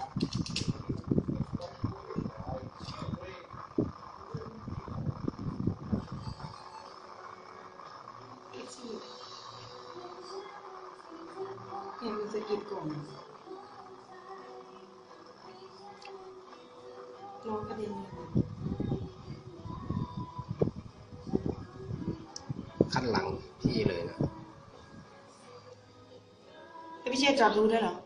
เนี่ยมันสะกิดก่อนน้องกระเด็นเลยขั้นหลังพี่เลยนะพี่เชษจอดดูได้เหรอ